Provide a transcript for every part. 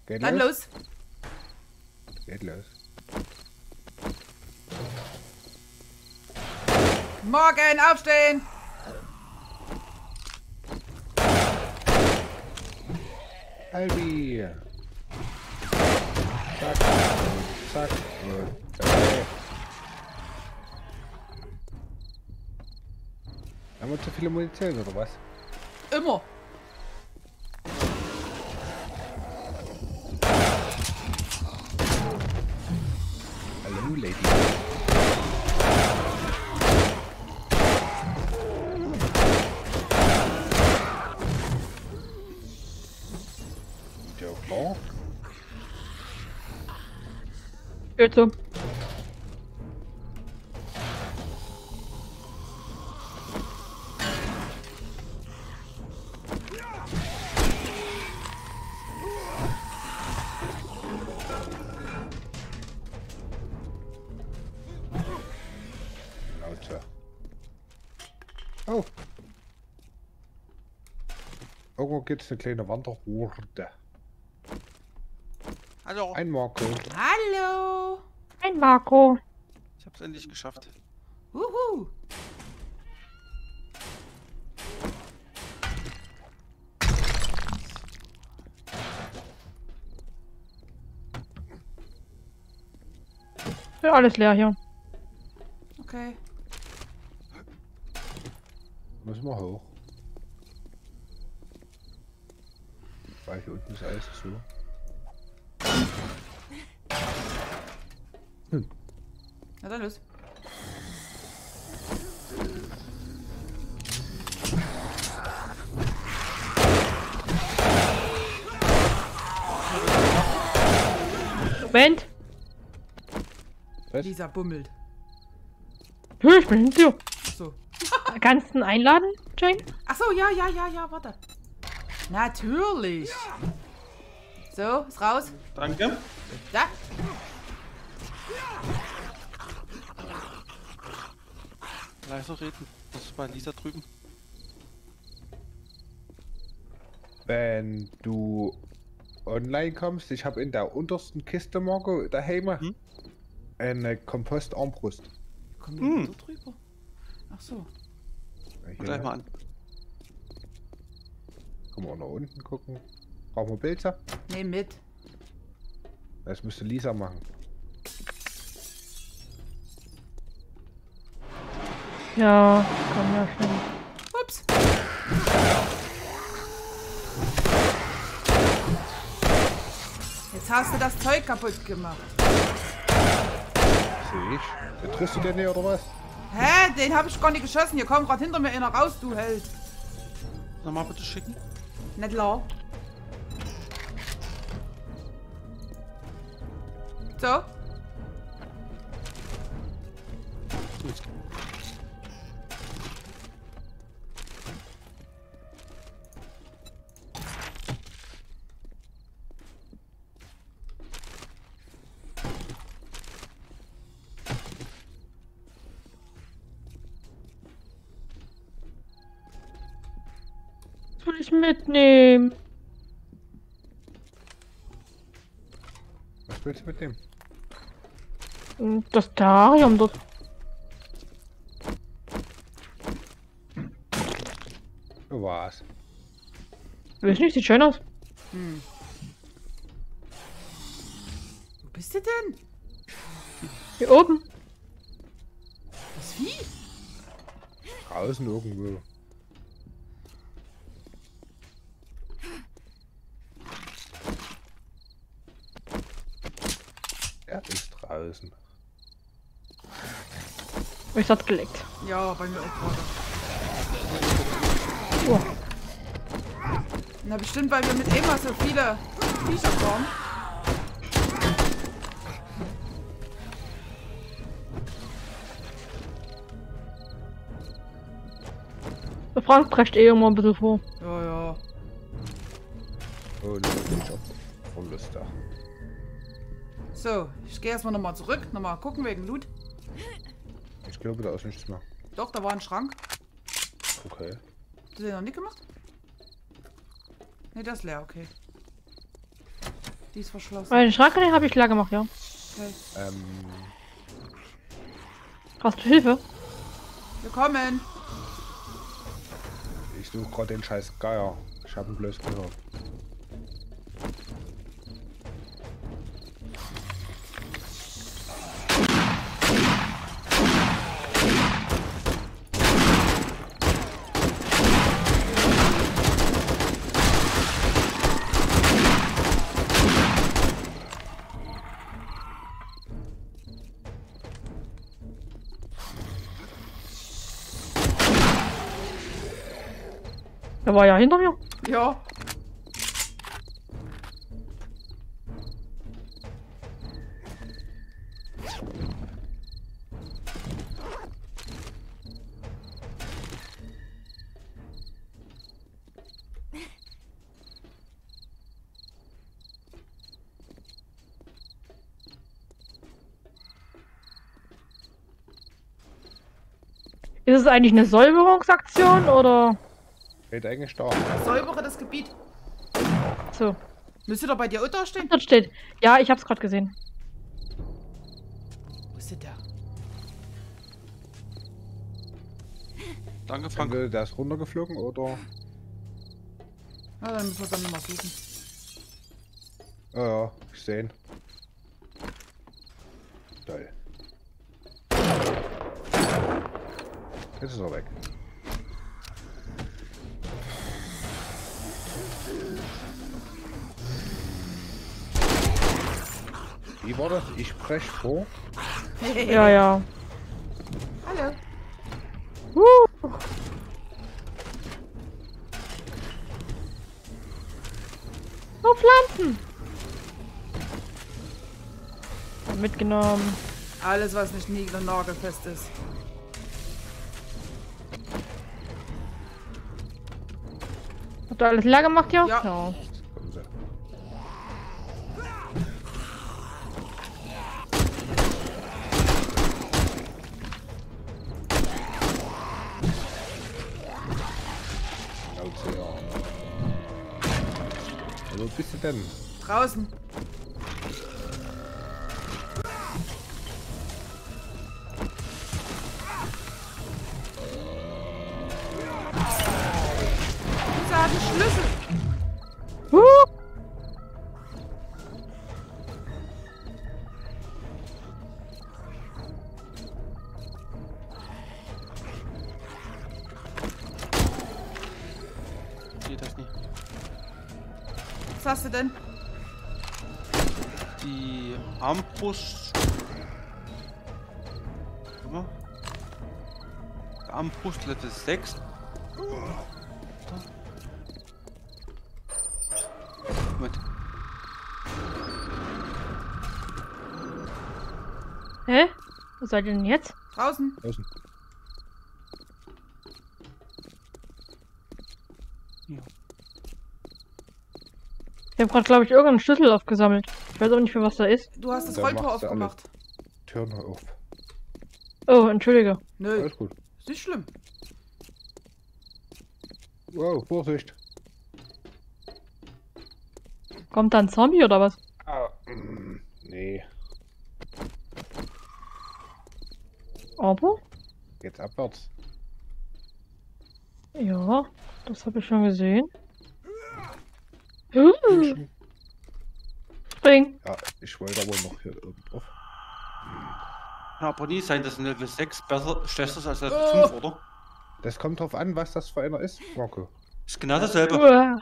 Geht Dann los. Geht los. Morgen, aufstehen. Albi. Zack. Zack. Okay. Haben wir zu viele Munition oder was? Immer. Hallo, Lady. Joker. Geht so. Lauter. Oh. Irgendwo gibt es eine kleine Wanderroute. Hallo. Ein Marco. Hallo. Ein Marco. Ich hab's endlich geschafft. Wuhu. Ja, alles leer hier. Okay. Müssen wir hoch. Weil hier unten ist alles zu. Na dann los. Moment. Was? Lisa bummelt. Hö, ich bin hinter dir. Ach so. Kannst du ihn einladen, Jane? Ach so, ja, warte. Natürlich. So, ist raus. Danke. Da. Leiser reden. Das ist bei Lisa drüben. Wenn du online kommst, ich habe in der untersten Kiste, Marco, daheim, eine Kompostarmbrust. Kommen wir so drüber? Ach so. Ja, hier, Gleich mal an. Können wir auch nach unten gucken. Brauchen wir Pilze? Nee, mit. Das müsste Lisa machen. Ja, komm ja schnell. Ups. Jetzt hast du das Zeug kaputt gemacht. Sehe ich. Triffst du den nicht oder was? Hä? Den habe ich gar nicht geschossen. Hier kommt gerade hinter mir einer raus, du Held. Nochmal bitte schicken. Nicht lau. So. Soll ich mitnehmen? Was willst du mit dem? Das Terrarium dort. Was? Weiß nicht, sieht schön aus. Wo bist du denn? Hier oben. Das Vieh? Draußen irgendwo. Er ist draußen. Ich hat's gelegt. Ja, bei mir auch gerade. Oh. Na bestimmt, weil wir mit Emma so viele Viecher kommen. Der Frank prescht eh immer ein bisschen vor. Ja, ja. Oh, das bin ich auf Verlust da. So, ich gehe erstmal nochmal zurück. Nochmal gucken wegen Loot. Ich glaube, da ist nichts mehr. Doch, da war ein Schrank. Okay. Hast du den noch nicht gemacht? Ne, das ist leer, okay. Die ist verschlossen. Den Schrank den habe ich klar gemacht, ja. Okay. Brauchst du Hilfe? Wir kommen. Ich suche gerade den scheiß Geier. Ich habe ihn bloß gehört. Der war ja hinter mir. Ja. Ist es eigentlich eine Säuberungsaktion oder? Steht eigentlich da. Säubere das Gebiet. So. Müsste doch bei dir unter stehen. Dort steht. Ja, ich hab's gerade gesehen. Wo ist denn der? Danke, Frank. Entweder der ist runtergeflogen oder... Na, dann müssen wir dann nochmal suchen. Ja, ich sehe ihn. Toll. Jetzt ist er weg. Wie war das? Ich spreche vor. Ja, ja. Hallo. Oh, Pflanzen. Mitgenommen. Alles, was nicht niedel- und nagelfest ist. Habt ihr alles leer gemacht, ja? Ja. Kommen Sie. Schnauze, ja. Also, wo bist du denn? Draußen. Dieser hat einen Schlüssel. Geht das nicht. Was hast du denn? Die Armbrust. Guck mal. Armbrust Level 6. Moment. Hä? Wo seid ihr denn jetzt? Draußen. Außen. Ja. Ich habe gerade, glaube ich, irgendeinen Schlüssel aufgesammelt. Ich weiß auch nicht, für was da ist. Du hast das Da Rolltor machst du aufgemacht. Türen auf. Oh, entschuldige. Nö, Alles gut. ist nicht schlimm. Wow, Vorsicht. Kommt da ein Zombie oder was? Ah, nee. Aber? Jetzt abwärts. Ja, das habe ich schon gesehen. Spring. Ja, ich wollte aber noch hier oben drauf. Kann aber nie sein, dass ein Level 6 besser schlechter ist als Level Oh. 5, oder? Das kommt drauf an, was das für einer ist, Marco. Ist genau dasselbe. Uah.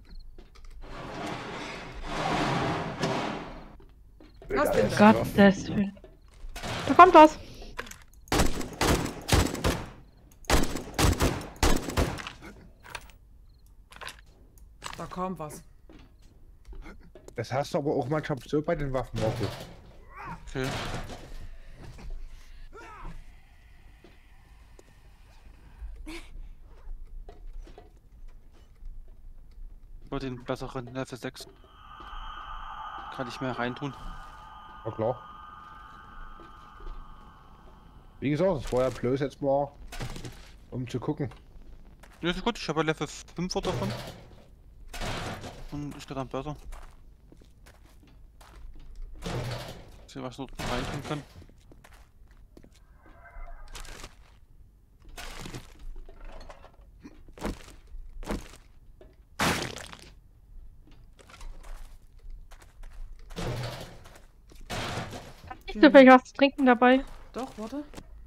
Was denn da? Gottes Willen. Da kommt was. Da kam was. Das hast du aber auch manchmal so bei den Waffen, Marco. Okay. Über den besseren Level 6 kann ich mehr reintun. Na klar. Wie gesagt, das war ja bloß jetzt mal, um zu gucken. Ja, ist gut, ich habe Level 5 davon. Und ist dann besser. sehe, was dort rein tun kann. Nicht zufällig was zu trinken dabei. Doch, warte.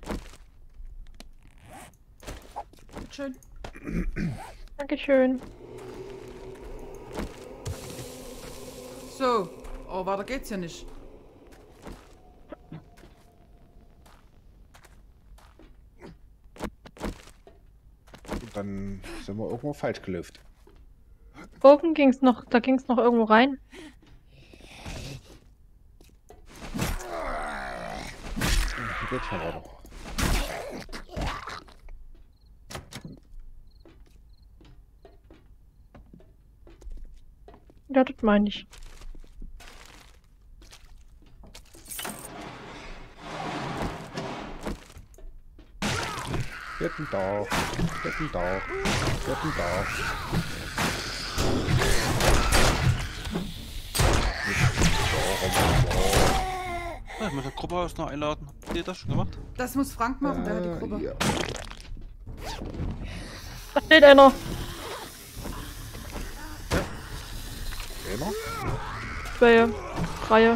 Schön. Dankeschön. So. Oh, weiter geht's ja nicht. Dann sind wir irgendwo falsch gelaufen. Oben ging's noch, da ging's noch irgendwo rein. Hier geht's schon weiter. Ja, das meine ich. Vierten Tag. Vierten Tag. Vierten Tag. Ja, ich muss eine Gruppe aus noch einladen. Habt ihr das schon gemacht? Das muss Frank machen, der hat die Gruppe. Ja. Da steht einer. Immer? Zwei, Reihe.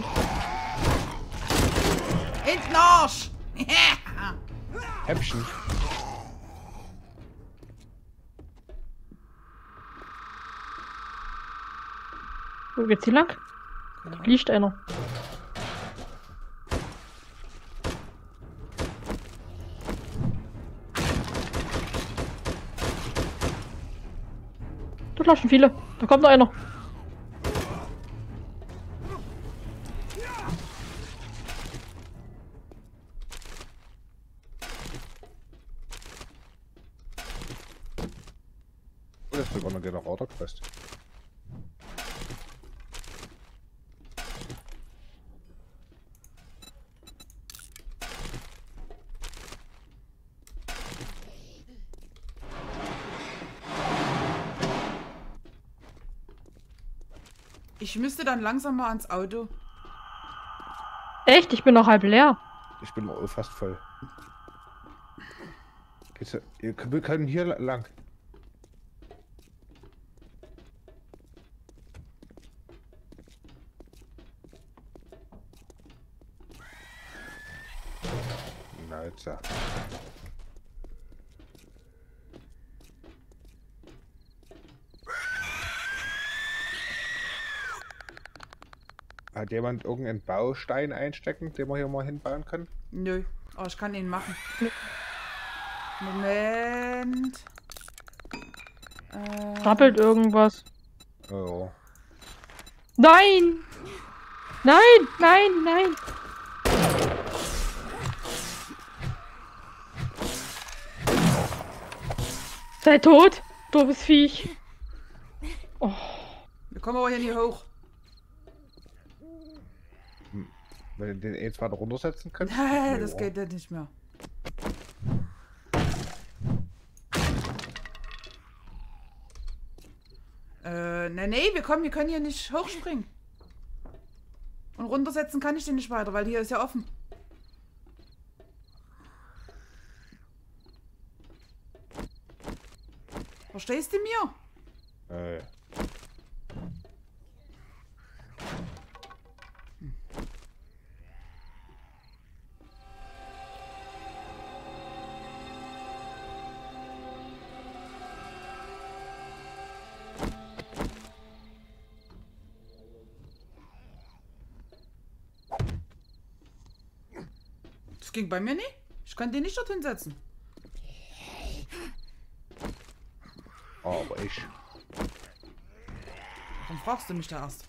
In den Arsch! Häppchen. Wo geht's hier lang? Da liegt einer. Dort laufen viele. Da kommt noch einer. Oh, das ist sogar eine Generator-Quest. Ich müsste dann langsam mal ans Auto. Echt? Ich bin noch halb leer. Ich bin auch fast voll. Geht's, wir können hier lang. Na jetzt ja. Hat jemand irgendeinen Baustein einstecken, den wir hier mal hinbauen können? Nö, aber ich kann ihn machen. Moment. Rappelt irgendwas. Oh. Nein! Nein! Nein! Nein! Sei tot, doofes Viech. Oh. Wir kommen aber hier nicht hoch. Wenn ihr den jetzt weiter runtersetzen könnt? Nein, das geht ja nicht mehr. Nee, wir können hier nicht hochspringen. Und runtersetzen kann ich den nicht weiter, weil hier ist ja offen. Verstehst du mir? Das ging bei mir nicht. Ich kann den nicht dorthin setzen. Aber ich. Dann fragst du mich da erst.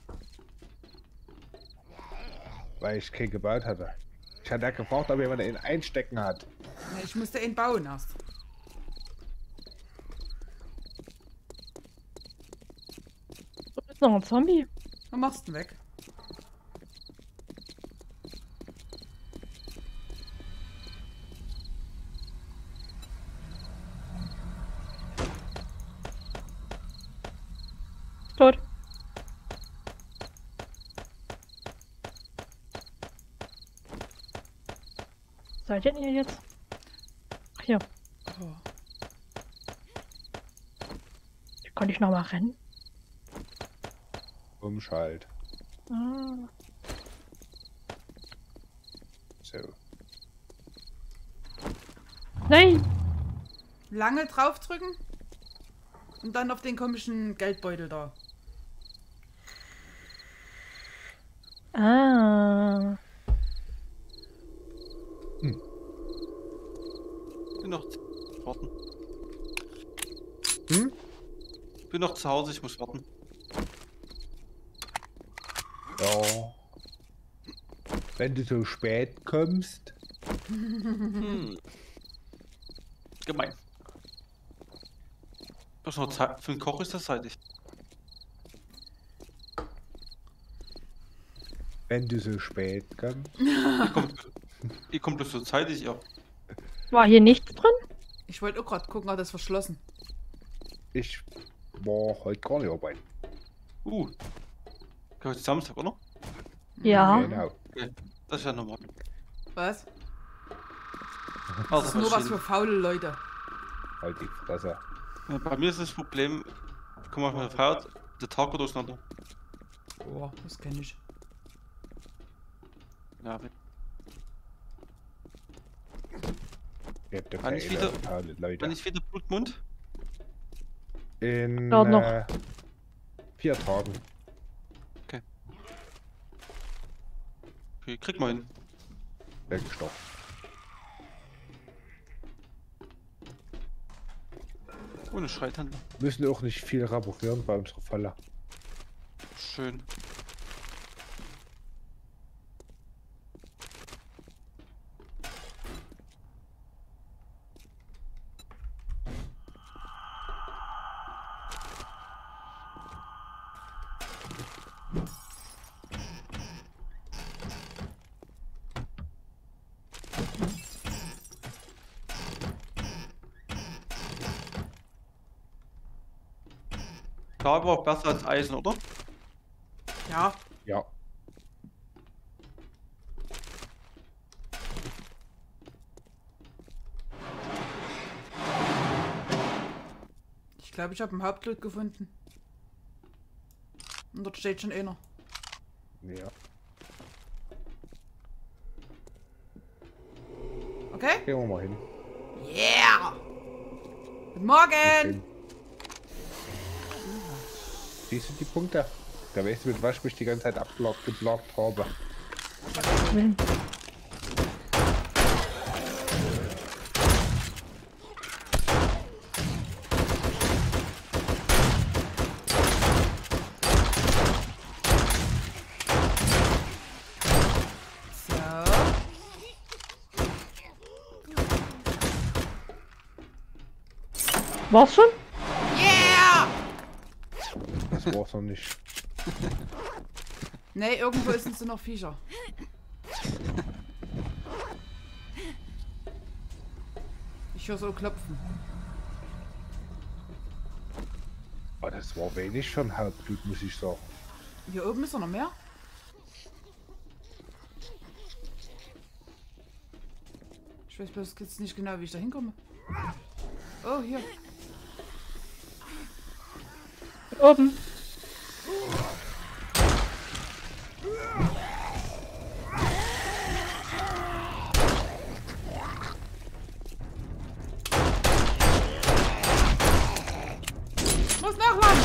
Weil ich keinen gebaut hatte. Ich hatte ja gefragt, ob jemand ihn einstecken hat. Nee, ich musste ihn bauen erst. Da ist noch ein Zombie. Dann machst du ihn weg. Tot. seid ihr denn hier jetzt? Ach hier. Oh. Hier konnte ich noch mal rennen. Umschalt. Ah. So. Nein! Lange draufdrücken und dann auf den komischen Geldbeutel da. Ah. Bin noch warten. Hm? Bin noch zu Hause, ich muss warten. Ja. Wenn du so spät kommst. Gemein. Was noch Zeit für den Koch ist das zeitig. Wenn du so spät kommst. Ihr kommt bloß so zeitig, ja. War hier nichts drin? Ich wollte auch gerade gucken, hat das verschlossen. Ich war heute gar nicht arbeiten. Heute Samstag, oder? Ja. Genau. Okay. Das ist ja normal. Was? Also, Das ist nur was für faule Leute. Halt die Fresse. Bei mir ist das Problem, komm mal von der Feiert, der Tag wird auseinander. Oh, das kenne ich. Ja, Ihr habt ja Wann ist keine wieder- faule Leute. Wann ist wieder Blutmund? In Dauert noch. 4 Tagen. Okay, krieg mal hin. Weggestochen. Ohne Schreithänder. Müssen auch nicht viel reparieren bei unserer Falle. Schön. Da war auch besser als Eisen, oder? Ja, Ja. ich glaube, ich habe einen Hauptloot gefunden. Und dort steht schon einer. Ja. Okay? Gehen wir mal hin. Yeah! Guten Morgen! Schön. Siehst du die Punkte? Da weißt du, mit was ich mich die ganze Zeit geblockt habe. So. War's schon? Yeah! Das war's noch nicht. Nee, irgendwo sind noch Viecher. Ich höre so klopfen. Aber das war wenig für ein Hauptblut, muss ich sagen. Hier oben ist noch mehr. Ich weiß bloß jetzt nicht genau, wie ich da hinkomme. Oh, hier. Oben. Muss nachladen!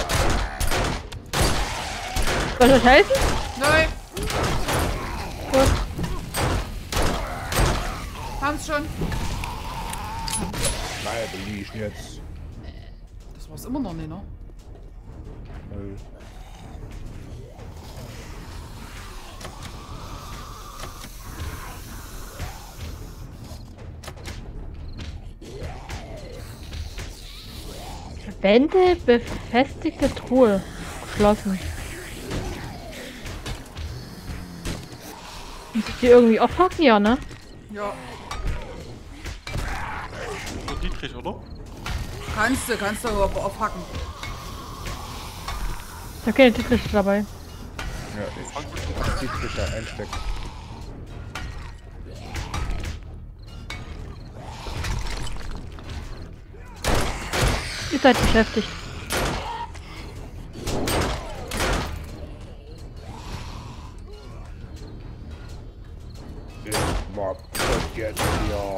Soll ich euch helfen? Nein! Gut. Haben's schon. Naja, da liege ich jetzt. Das war's immer noch nicht, ne? Wände, befestigte Truhe. Geschlossen. Muss ich die irgendwie aufpacken? Ja, ne? Ja. So Dietrich, oder? Kannst du aber aufhacken. Ich hab keine Titel dabei. Ja, ich. Das sieht sich da einstecken. Ihr seid beschäftigt. Ich mag das jetzt hier.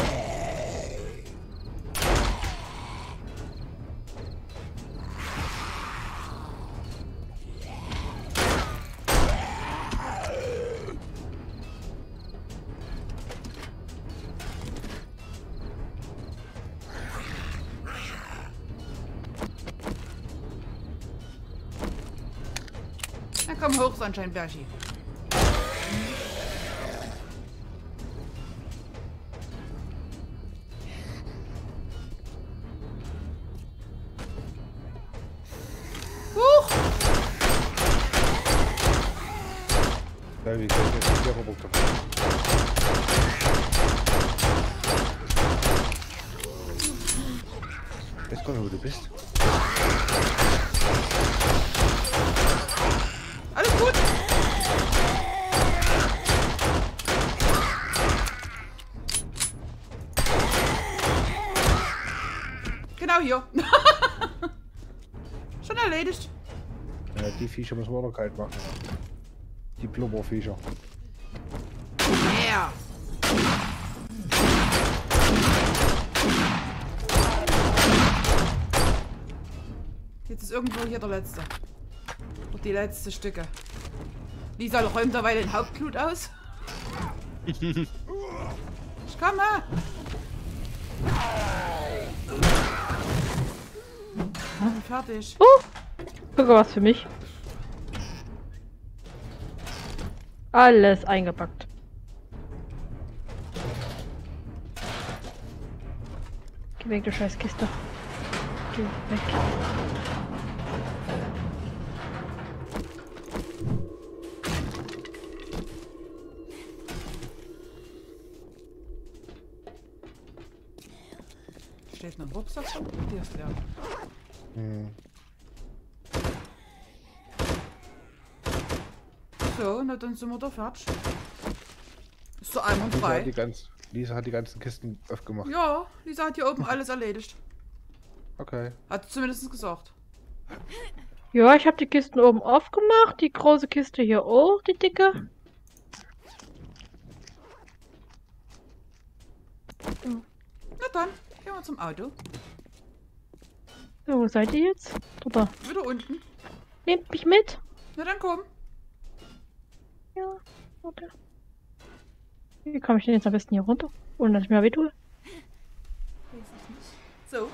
Na komm hoch, Sonnenschein-Berschi. Huch! Ja, wie kann ich jetzt hier rüberkommen? Ich weiß gar nicht, wo du bist. Alles gut? Genau hier. Schon erledigt. Ja, die Viecher müssen wir noch kalt machen. Die Blubberviecher. Yeah. Jetzt ist irgendwo hier der letzte. Oder die letzte Stücke. Lisa räumt derweil den Hauptblut aus. Ich komme. Fertig. Sogar was für mich. Alles eingepackt. Geh weg, du scheiß Kiste. Geh weg. Steht noch ein Rucksack? Die ist leer. Hm. So, na dann sind wir da fertig. Ist so einmal Lisa frei. hat Lisa hat die ganzen Kisten aufgemacht. Ja, Lisa hat hier oben alles erledigt. Okay. Hat sie zumindest gesagt. Ja, ich habe die Kisten oben aufgemacht. Die große Kiste hier auch, die dicke. Na dann, gehen wir zum Auto. So, wo seid ihr jetzt? Oder? Wieder unten. Nehmt mich mit. Na dann komm. Ja, warte. Wie komme ich denn jetzt am besten hier runter? Ohne dass ich mir weh tue? So.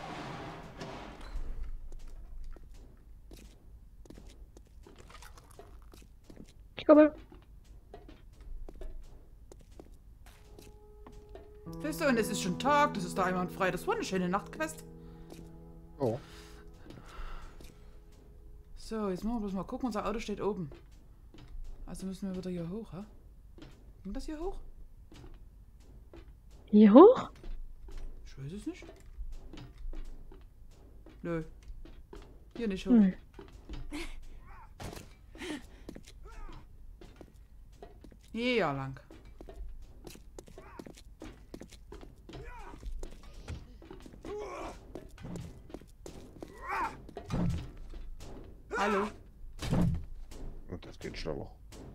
Ich komme. Weißt du, und es ist schon Tag, das ist da einwandfrei. Das war eine schöne Nachtquest. Oh. So, jetzt machen wir bloß mal gucken, unser Auto steht oben. Also müssen wir wieder hier hoch, hä? Ging das hier hoch? Hier hoch? Ich weiß es nicht. Nö. Hier nicht hoch. Hm. Hier lang. Hallo. Und das geht schneller.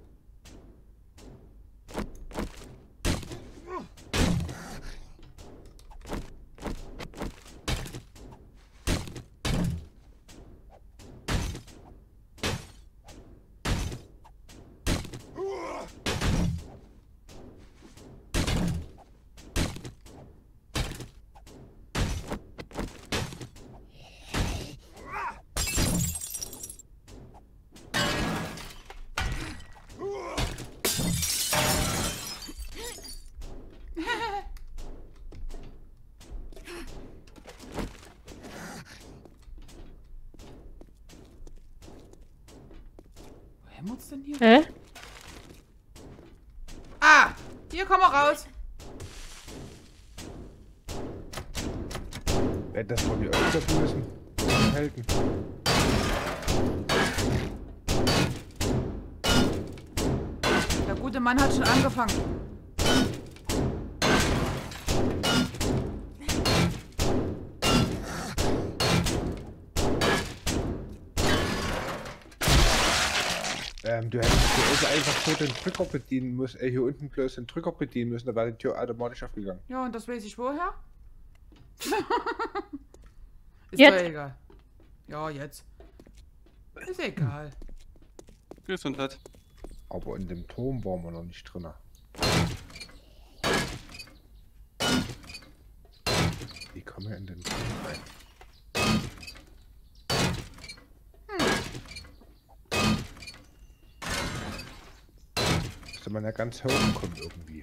Wo haben wir uns denn hier? Hä? Ah! Hier kommen wir raus. Das wollen wir öfter müssen. Helden. Der gute Mann hat schon angefangen. Du hättest einfach so den Drücker bedienen müssen, hier unten bloß den Drücker bedienen müssen, da wäre die Tür automatisch aufgegangen. Ja, und das weiß ich woher? Ist Jetzt. doch egal. Ja, jetzt. Ist egal. Gesundheit. Aber in dem Turm waren wir noch nicht drin. Wie kommen wir in den Turm rein? Müsste man ja ganz hoch kommen irgendwie.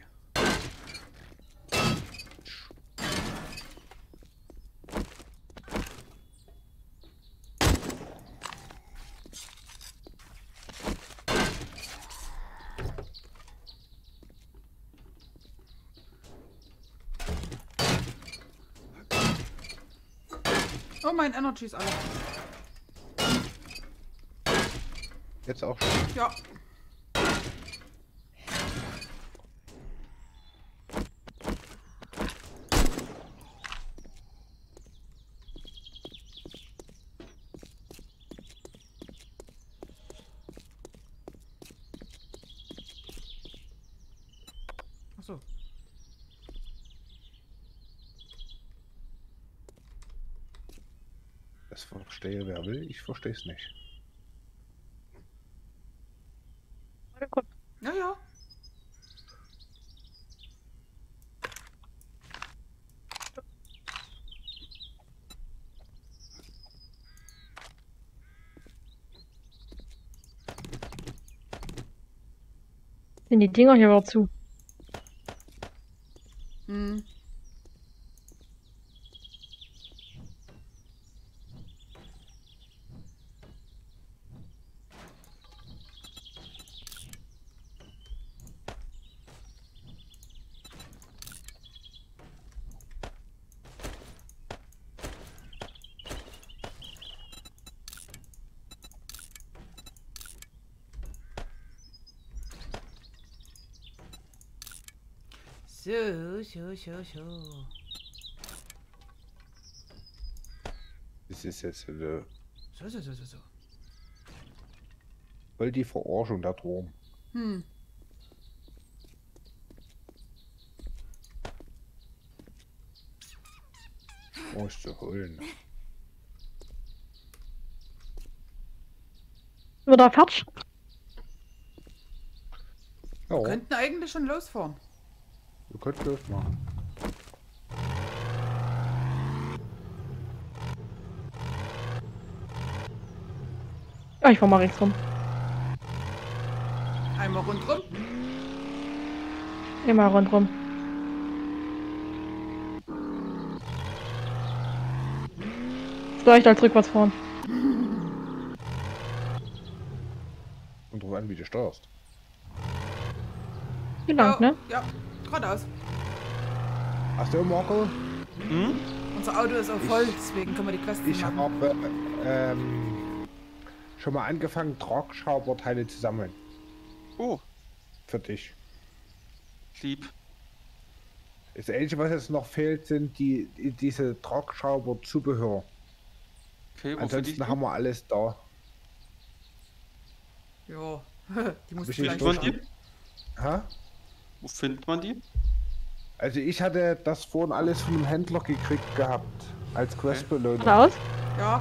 Oh, mein Energy ist alle. Jetzt auch schon. Ja. Achso. Das verstehe wer will, ich verstehe es nicht. Warte kurz. Ja, ja. Sind die Dinger hier aber zu? Hm. So. Das ist jetzt So. voll die Verarschung da drum. Hm. Oh, ist zu holen. Wird er fertig? Ja, Wir könnten eigentlich schon losfahren. wir könnten das machen. Ja, ich fahr mal rechts rum. Einmal rundrum. Immer rundrum. Vielleicht als rückwärts fahren. Und drauf an, wie du steuerst. Wie lang, Ja, ne? ja, geradeaus. Hast du, Marco? Hm? Unser Auto ist auch voll, deswegen können wir die Quest Ich machen. habe schon mal angefangen, Tragschrauberteile zu sammeln. Oh, Für dich. lieb. Das Einzige, was jetzt noch fehlt, sind diese Tragschrauber-Zubehör. Okay, wo finde ich Ansonsten die? haben wir alles da. Ja, die muss Hab ich vielleicht nicht Findet man schauen. die? Ha? Wo findet man die? Also ich hatte das vorhin alles von einem Händler gekriegt gehabt. Als Questbelohnung. Raus? Ja,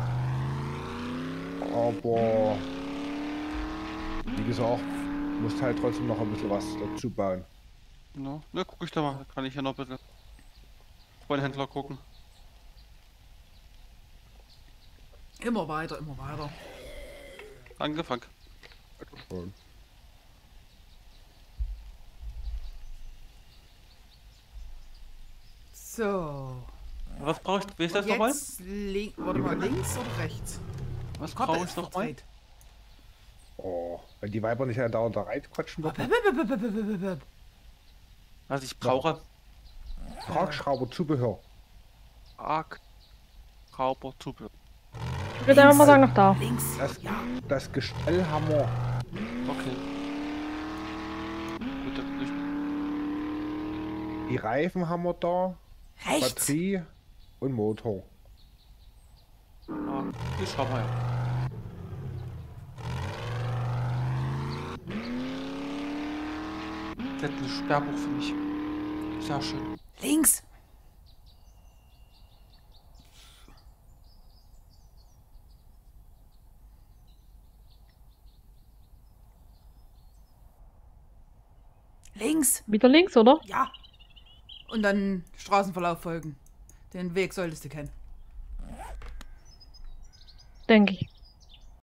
Aber wie gesagt, musst halt trotzdem noch ein bisschen was dazu bauen. No. Na, guck ich da mal. Kann ich ja noch ein bisschen bei den Händler gucken. immer weiter, immer weiter. Angefangen. Und So. Was brauche ich? Wer ist das nochmal? Jetzt warte mal, links oder rechts? Was Karte brauche ist ich nochmal? verdreht. oh, wenn die Weiber nicht dauernd da reinquatschen würden. Was ich brauche? Tragschrauber-Zubehör. Arc. Rauber, Zubehör. Ich würde einfach mal sagen, nach da. Links. Das Gestell haben wir. Okay. Gut, dann will Die Reifen haben wir da. Rechts. Batterie und Motor. ich. Ah, ich schau mal. Der hat ein Sperrbuch für mich. Sehr schön. Links! Links! Wieder links, oder? Ja! Und dann Straßenverlauf folgen. Den Weg solltest du kennen. Denke ich.